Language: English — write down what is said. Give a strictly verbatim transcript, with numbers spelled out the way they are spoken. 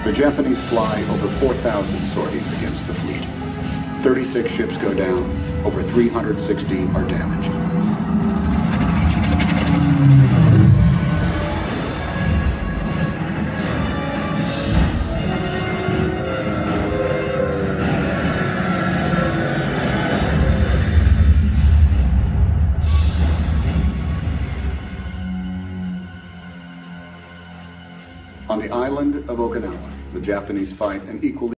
The Japanese fly over four thousand sorties against the fleet. thirty-six ships go down, over three hundred sixty are damaged. On the island of Okinawa, the Japanese fight an equally